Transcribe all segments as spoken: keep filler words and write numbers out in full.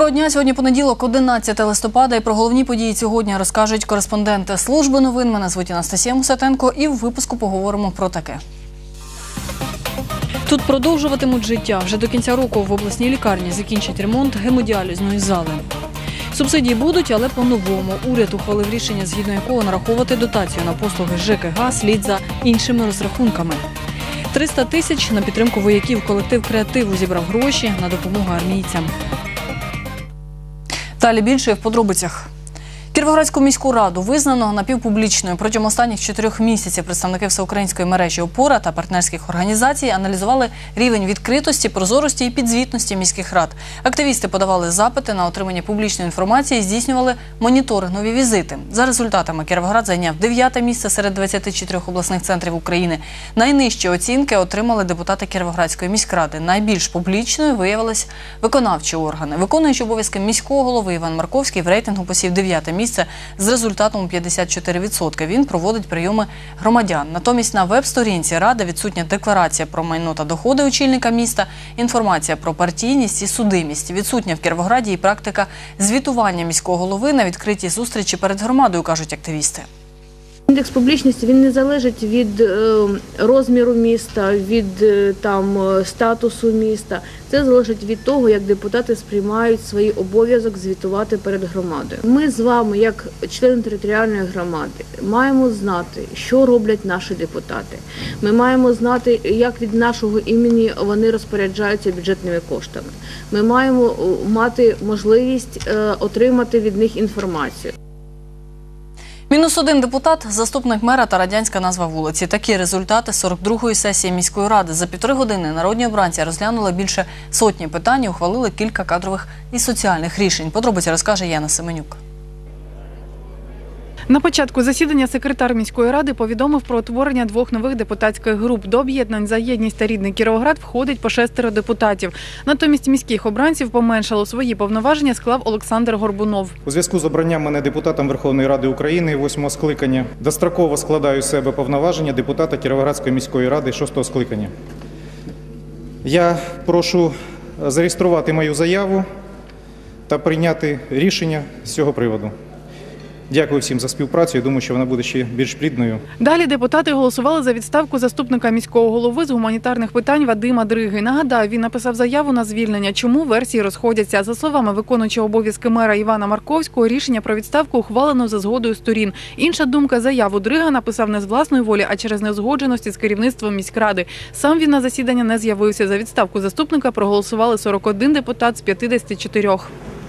Доброго дня! Сьогодні понеділок, одинадцяте листопада, і про головні події сьогодні розкажуть кореспонденти служби новин. Мене звуть Анастасія Мусатенко, і в випуску поговоримо про таке. Тут продовжуватимуть життя. Вже до кінця року в обласній лікарні закінчать ремонт гемодіалізної зали. Субсидії будуть, але по-новому. Уряд ухвалив рішення, згідно якого нараховувати дотацію на послуги ЖКГ слід за іншими розрахунками. триста тисяч на підтримку вояків. Колектив «Креативу» зібрав гроші на допомогу армійцям. Далі більше в подробицях. Кіровоградську міську раду визнано напівпублічною. Протягом останніх чотирьох місяців представники всеукраїнської мережі «Опора» та партнерських організацій аналізували рівень відкритості, прозорості і підзвітності міських рад. Активісти подавали запити на отримання публічної інформації і здійснювали моніторингові візити. За результатами Кіровоград зайняв дев'яте місце серед двадцяти чотирьох обласних центрів України. Найнижчі оцінки отримали депутати Кіровоградської міськради. Найбільш публічною виявились виконавчі органи. Виконуючий обов'язки міського голови Іван Марковський в рейтингу посів дев'яте місце з результатом п'ятдесят чотири відсотки. Він проводить прийоми громадян. Натомість на веб-сторінці Ради відсутня декларація про майно та доходи очільника міста, інформація про партійність і судимість. Відсутня в Кіровограді і практика звітування міського голови на відкритій зустрічі перед громадою, кажуть активісти. Індекс публічності він не залежить від е, розміру міста, від е, там, статусу міста. Це залежить від того, як депутати сприймають свій обов'язок звітувати перед громадою. Ми з вами, як члени територіальної громади, маємо знати, що роблять наші депутати. Ми маємо знати, як від нашого імені вони розпоряджаються бюджетними коштами. Ми маємо мати можливість е, отримати від них інформацію. Мінус один депутат, заступник мера та радянська назва вулиці. Такі результати сорок другої сесії міської ради. За півтори години народні обранці розглянули більше сотні питань і ухвалили кілька кадрових і соціальних рішень. Подробиці розкаже Яна Семенюк. На початку засідання секретар міської ради повідомив про утворення двох нових депутатських груп. До об'єднань «За єдність» та «Рідний Кіровоград» входить по шестеро депутатів. Натомість міських обранців поменшало. Свої повноваження склав Олександр Горбунов. У зв'язку з обранням мене депутатом Верховної Ради України восьмого скликання достроково складаю з себе повноваження депутата Кіровоградської міської ради шостого скликання. Я прошу зареєструвати мою заяву та прийняти рішення з цього приводу. Дякую всім за співпрацю. Я думаю, що вона буде ще більш плідною. Далі депутати голосували за відставку заступника міського голови з гуманітарних питань Вадима Дриги. Нагадаю, він написав заяву на звільнення. Чому версії розходяться? За словами виконуючого обов'язки мера Івана Марковського, рішення про відставку ухвалено за згодою сторін. Інша думка: заяву Дрига написав не з власної волі, а через неузгодженості з керівництвом міськради. Сам він на засідання не з'явився. За відставку заступника проголосували сорок один депутат з п'ятдесяти чотирьох.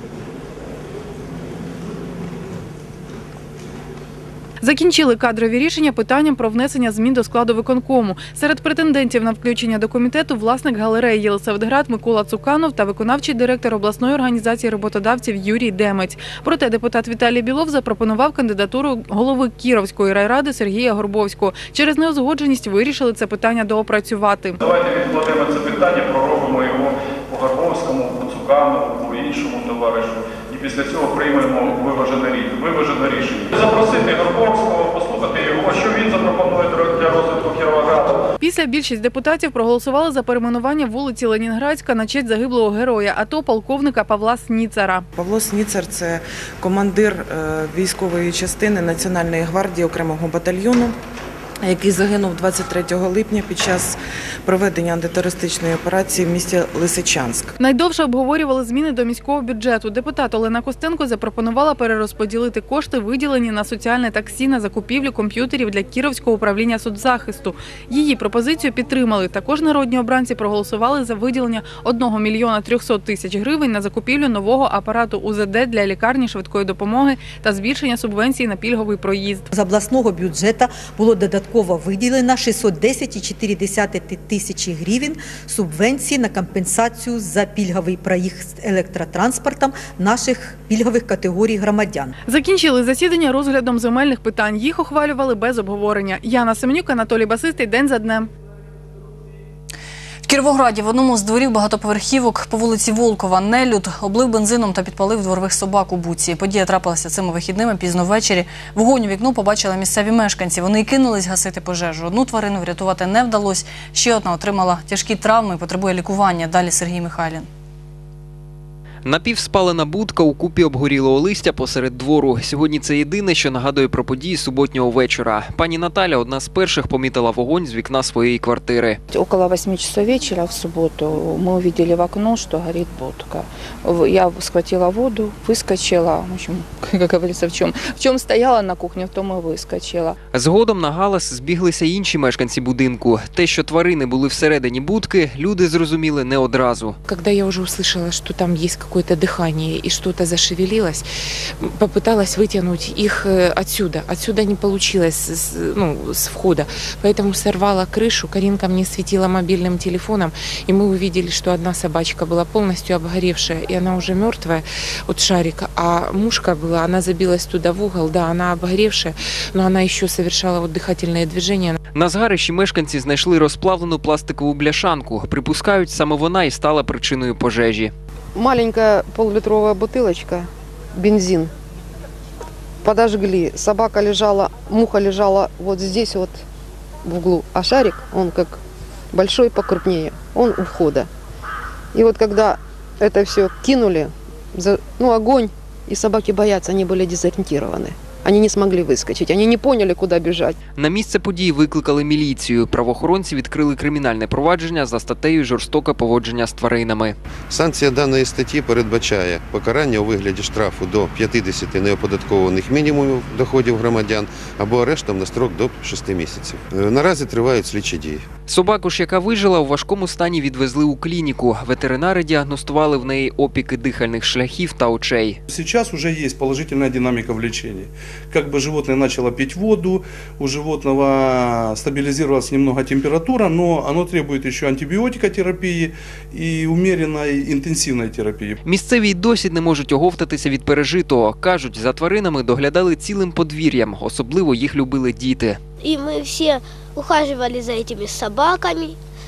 Закінчили кадрові рішення питанням про внесення змін до складу виконкому. Серед претендентів на включення до комітету власник галереї «Єлисаветград» Микола Цуканов та виконавчий директор обласної організації роботодавців Юрій Демець. Проте депутат Віталій Білов запропонував кандидатуру голови Кіровської райради Сергія Горбовського. Через неузгодженість вирішили це питання доопрацювати. Давайте відкладемо це питання, проробимо його по Горбовському, по Цуканову, по іншому товаришу. І після цього приймемо виважене рішення. Запросити Горбовського, послухати його, що він запропонує для розвитку Кіровограду. Після більшість депутатів проголосували за перейменування вулиці Ленінградська на честь загиблого героя АТО полковника Павла Сніцара. Павло Сніцар – це командир військової частини Національної гвардії окремого батальйону, який загинув двадцять третього липня під час проведення антитерористичної операції в місті Лисичанськ. Найдовше обговорювали зміни до міського бюджету. Депутат Олена Костенко запропонувала перерозподілити кошти, виділені на соціальне таксі, на закупівлю комп'ютерів для Кіровського управління соцзахисту. Її пропозицію підтримали. Також народні обранці проголосували за виділення одного мільйона трьохсот тисяч гривень на закупівлю нового апарату У З Д для лікарні швидкої допомоги та збільшення субвенції на пільговий проїзд. З обласного бюджету було додатково виділено шістсот десять цілих чотири десятих тисячі гривень субвенції на компенсацію за пільговий проїзд електротранспортом наших пільгових категорій громадян. Закінчили засідання розглядом земельних питань. Їх ухвалювали без обговорення. Яна Семенюк, Анатолій Басистий. День за днем. В Кіровограді в одному з дворів багатоповерхівок по вулиці Волкова нелюд облив бензином та підпалив дворових собак у Буці. Подія трапилася цими вихідними пізно ввечері. Вогонь у вікно побачили місцеві мешканці. Вони й кинулись гасити пожежу. Одну тварину врятувати не вдалося. Ще одна отримала тяжкі травми і потребує лікування. Далі Сергій Михайлін. Напівспалена будка, у купі обгорілого листя посеред двору. Сьогодні це єдине, що нагадує про події суботнього вечора. Пані Наталя одна з перших помітила вогонь з вікна своєї квартири. Около восьми часов вечера в субботу мы увидели в окно, что горит будка. Я схватила воду, выскочила, в общем, как говорится, в чем, в чем стояла на кухне, в том и выскочила. Згодом на галас збіглися інші мешканці будинку. Те, що тварини були всередині будки, люди зрозуміли не одразу. Когда я уже услышала, что там есть какое-то дыхание и что-то зашевелилось, попыталась вытянуть их отсюда. Отсюда не получилось, ну, с входа. Поэтому сорвала крышу, Каринка мне светила мобильным телефоном, и мы увидели, что одна собачка была полностью обгоревшая, и она уже мертвая от шарика, а мушка была, она забилась туда в угол, да, она обгоревшая, но она еще совершала вот дыхательные движения. На згарищі мешканці знайшли розплавлену пластикову бляшанку. Припускають, саме вона і стала причиною пожежі. Маленькая поллитровая бутылочка, бензин. Подожгли. Собака лежала, муха лежала вот здесь вот в углу. А шарик, он как большой, покрупнее, он у входа. И вот когда это все кинули, ну огонь, и собаки боятся, они были дезориентированы. Они не смогли выскочить, они не поняли, куда бежать. На місце події викликали міліцію. Правоохоронці відкрили кримінальне провадження за статтею «Жорстоке поводження з тваринами». Санкція даної статті передбачає покарання у вигляді штрафу до п'ятдесят неоподаткованих мінімумів доходів громадян або арештом на строк до шести місяців. Наразі тривають слідчі дії. Собаку ж, яка вижила, у важкому стані відвезли у клініку. Ветеринари діагностували в неї опіки дихальних шляхів та очей. Сейчас уже есть положительная динамика в лечении. Как бы животное начало пить воду, у животного стабилизировалась немного температура, но оно требует еще антибиотикотерапии и умеренной интенсивной терапии. Місцеві й досі не можуть оговтатися від пережитого. Кажуть, за тваринами доглядали цілим подвір'ям, особливо їх любили діти. И мы все ухаживали за этими собаками,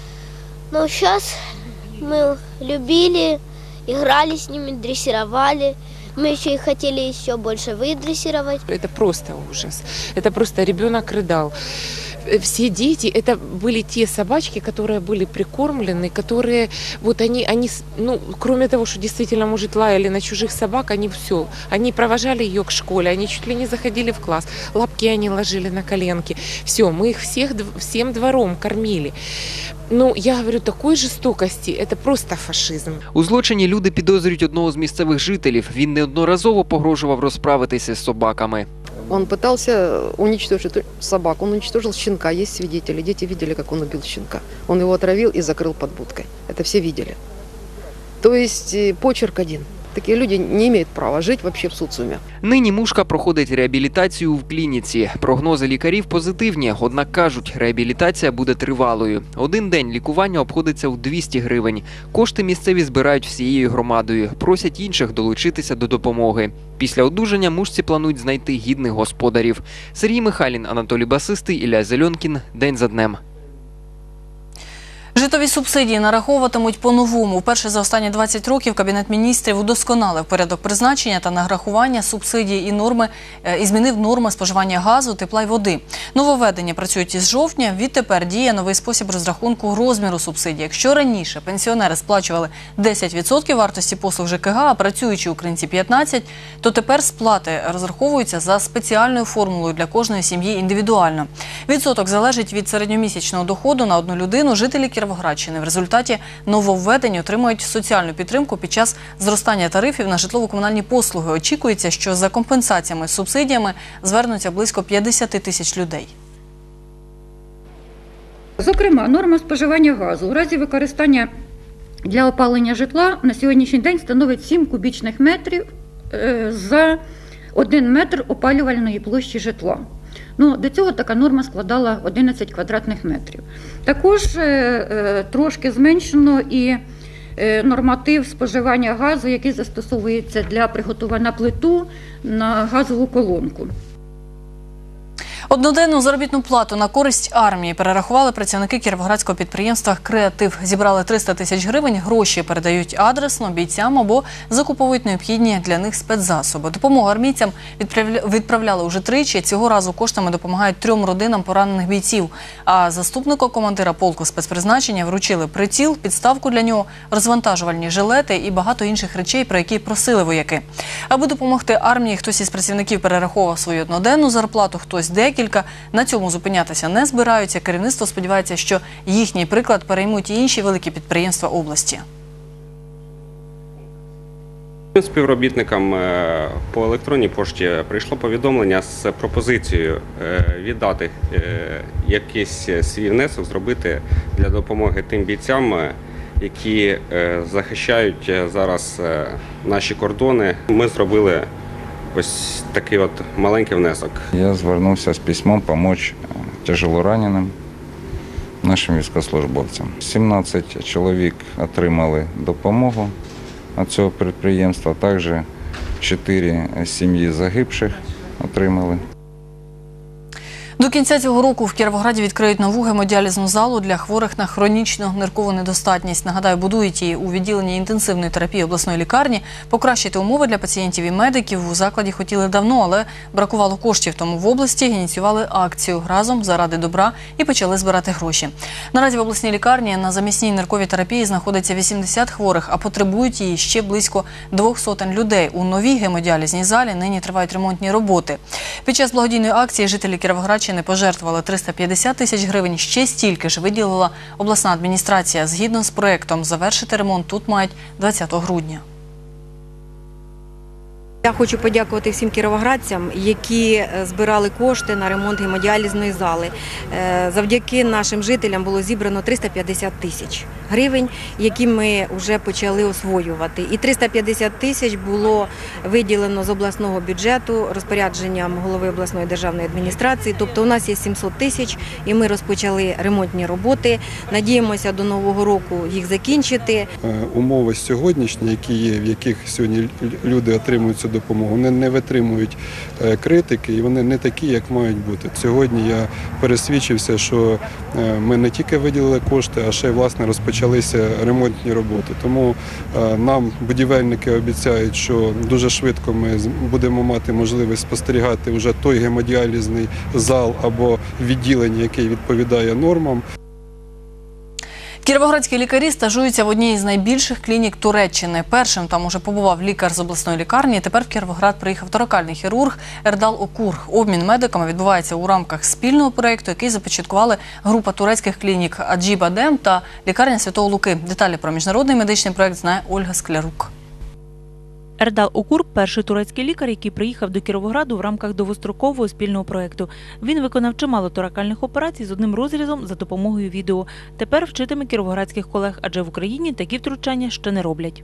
но сейчас мы любили, играли с ними, дрессировали. Мы еще и хотели еще больше выдрессировать. Это просто ужас. Это просто ребенок рыдал. Все дети, это были те собачки, которые были прикормлены, которые, вот они, они, ну, кроме того, что действительно, может, лаяли на чужих собак, они все, они провожали ее к школе, они чуть ли не заходили в класс, лапки они ложили на коленки, все, мы их всех, всем двором кормили. Ну, я говорю, такої жорстокості, це просто фашизм. У злочині люди підозрюють одного з місцевих жителів. Він неодноразово погрожував розправитися з собаками. Он пытался уничтожить собак, он уничтожил щенка, есть свидетели, дети видели, как он убил щенка. Он его отравил и закрыл под будкой. Это все видели. То есть почерк один. Такі люди не мають права жити вообще в соціумі. Нині мушка проходить реабілітацію в клініці. Прогнози лікарів позитивні, однак кажуть, реабілітація буде тривалою. Один день лікування обходиться у двісті гривень. Кошти місцеві збирають всією громадою. Просять інших долучитися до допомоги. Після одужання мушці планують знайти гідних господарів. Сергій Михайлін, Анатолій Басистий, Ілля Зельонкін. День за днем. Житлові субсидії нараховуватимуть по-новому. Вперше за останні двадцять років Кабінет міністрів удосконалив порядок призначення та нарахування субсидій і норми, і змінив норми споживання газу, тепла й води. Нововведення працюють із жовтня. Відтепер діє новий спосіб розрахунку розміру субсидій. Якщо раніше пенсіонери сплачували десять відсотків вартості послуг ЖКГ, а працюючі українці п'ятнадцять відсотків, то тепер сплати розраховуються за спеціальною формулою для кожної сім'ї індивідуально. Відсоток залежить від середньомісячного доходу на одну людину. Жителі Кіровоградщини в результаті нововведень отримають соціальну підтримку під час зростання тарифів на житлово-комунальні послуги. Очікується, що за компенсаціями, субсидіями звернуться близько п'ятдесят тисяч людей. Зокрема, норма споживання газу у разі використання для опалення житла на сьогоднішній день становить сім кубічних метрів за один метр опалювальної площі житла. Ну, до цього така норма складала одинадцять квадратних метрів. Також е, трошки зменшено і е, норматив споживання газу, який застосовується для приготування на плиту на газову колонку. Одноденну заробітну плату на користь армії перерахували працівники кіровоградського підприємства «Креатив». Зібрали триста тисяч гривень, гроші передають адресно бійцям або закуповують необхідні для них спецзасоби. Допомогу армійцям відправляли уже тричі. Цього разу коштами допомагають трьом родинам поранених бійців. А заступнику командира полку спецпризначення вручили приціл, підставку для нього, розвантажувальні жилети і багато інших речей, про які просили вояки. Аби допомогти армії, хтось із працівників перераховував свою одноденну зарплату, хтось декілька. На цьому зупинятися не збираються. Керівництво сподівається, що їхній приклад переймуть і інші великі підприємства області. Співробітникам по електронній пошті прийшло повідомлення з пропозицією віддати якийсь свій внесок, зробити для допомоги тим бійцям, які захищають зараз наші кордони. Ми зробили ось такий от маленький внесок. Я звернувся з письмом допомогти тяжелораненим нашим військовослужбовцям. сімнадцять чоловік отримали допомогу від цього підприємства, також чотири сім'ї загибших отримали. До кінця цього року в Кіровограді відкриють нову гемодіалізну залу для хворих на хронічну ниркову недостатність. Нагадаю, будують її у відділенні інтенсивної терапії обласної лікарні. Покращити умови для пацієнтів і медиків у закладі хотіли давно, але бракувало коштів. Тому в області ініціювали акцію «Разом заради добра» і почали збирати гроші. Наразі в обласній лікарні на замісній нирковій терапії знаходиться вісімдесят хворих, а потребують її ще близько двох сотень людей. У новій гемодіалізній залі нині тривають ремонтні роботи. Під час благодійної акції жителі Кіровоградщини не пожертвували триста п'ятдесят тисяч гривень, ще стільки ж виділила обласна адміністрація. Згідно з проєктом, завершити ремонт тут мають двадцятого грудня. Я хочу подякувати всім кіровоградцям, які збирали кошти на ремонт гемодіалізної зали. Завдяки нашим жителям було зібрано триста п'ятдесят тисяч гривень, які ми вже почали освоювати. І триста п'ятдесят тисяч було виділено з обласного бюджету розпорядженням голови обласної державної адміністрації. Тобто у нас є сімсот тисяч і ми розпочали ремонтні роботи. Надіємося до Нового року їх закінчити. Умови сьогоднішні, які є, в яких сьогодні люди отримують цю допомогу, вони не витримують критики і вони не такі, як мають бути. Сьогодні я пересвідчився, що ми не тільки виділили кошти, а ще й власне розпочалися ремонтні роботи. Тому нам будівельники обіцяють, що дуже швидко ми будемо мати можливість спостерігати вже той гемодіалізний зал або відділення, яке відповідає нормам. Кіровоградські лікарі стажуються в одній із найбільших клінік Туреччини. Першим там уже побував лікар з обласної лікарні. Тепер в Кіровоград приїхав торакальний хірург Ердал Окур. Обмін медиками відбувається у рамках спільного проєкту, який започаткували група турецьких клінік Аджібадем та лікарня Святого Луки. Деталі про міжнародний медичний проєкт знає Ольга Склярук. Ердал Окур – перший турецький лікар, який приїхав до Кіровограду в рамках довгострокового спільного проєкту. Він виконав чимало торакальних операцій з одним розрізом за допомогою відео. Тепер вчитиме кіровоградських колег, адже в Україні такі втручання ще не роблять.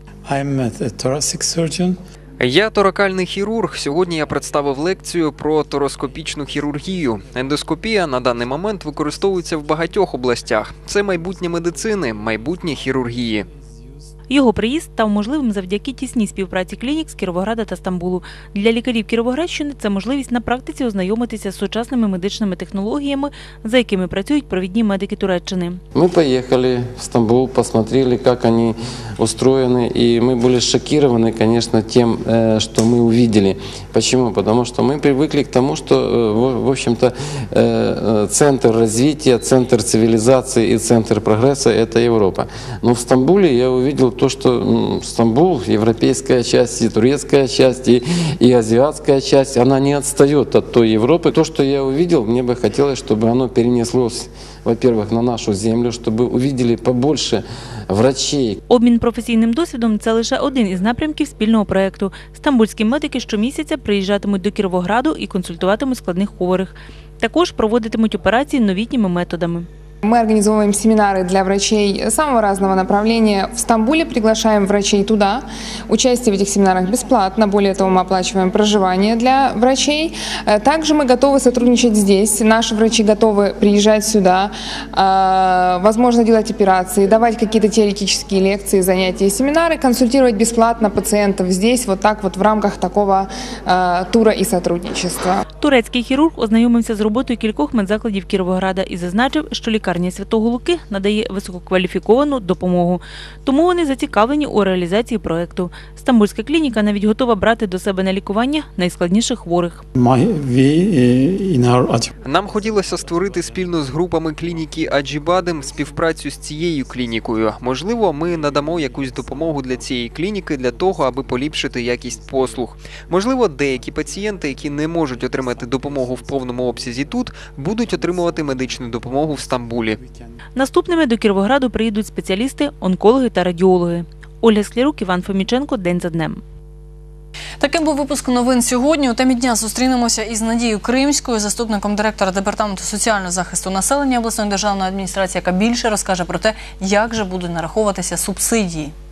Я торакальний хірург. Сьогодні я представив лекцію про тороскопічну хірургію. Ендоскопія на даний момент використовується в багатьох областях. Це майбутнє медицини, майбутнє хірургії. Його приїзд став можливим завдяки тісній співпраці клінік з Кіровограда та Стамбулу. Для лікарів Кіровоградщини це можливість на практиці ознайомитися з сучасними медичними технологіями, за якими працюють провідні медики Туреччини. Ми поїхали в Стамбул, посмотрели, як вони устроєні, і ми були шоковані, звісно, тим, що ми побачили. Чому? Тому що ми звикли к тому, що, в общем-то, центр розвитку, центр цивілізації і центр прогресу – це Європа. Но в Стамбулі я побачив то, что Стамбул, европейская часть, и турецкая часть, и, и азиатская часть, она не отстает от той Европы. То, что я увидел, мне бы хотелось, чтобы оно перенеслось, во-первых, на нашу землю, чтобы увидели побольше врачей. Обмін професійним досвідом – це лише один із напрямків спільного проєкту. Стамбульські медики щомісяця приїжджатимуть до Кіровограду і консультуватимуть складних хворих. Також проводитимуть операції новітніми методами. Мы организовываем семинары для врачей самого разного направления. В Стамбуле приглашаем врачей туда. Участие в этих семинарах бесплатно. Более того, мы оплачиваем проживание для врачей. Также мы готовы сотрудничать здесь. Наши врачи готовы приезжать сюда, возможно, делать операции, давать какие-то теоретические лекции, занятия, семинары, консультировать бесплатно пациентов здесь, вот так вот в рамках такого тура і сотрудничества. Турецький хірург ознайомився з роботою кількох медзакладів Кіровограда і зазначив, що лікарня Святого Луки надає висококваліфіковану допомогу. Тому вони зацікавлені у реалізації проєкту. Стамбульська клініка навіть готова брати до себе на лікування найскладніших хворих. Нам хотілося створити спільно з групами клініки Аджібадем співпрацю з цією клінікою. Можливо, ми надамо якусь допомогу для цієї клініки для того, аби поліпшити якість послуг. Можливо, деякі пацієнти, які не можуть отримати допомогу в повному обсязі тут, будуть отримувати медичну допомогу в Стамбулі. Наступними до Кіровограду приїдуть спеціалісти, онкологи та радіологи. Ольга Склярук, Іван Фоміченко. День за днем. Таким був випуск новин сьогодні. У темі дня зустрінемося із Надією Кримською, заступником директора Департаменту соціального захисту населення обласної державної адміністрації, яка більше розкаже про те, як же будуть нараховуватися субсидії.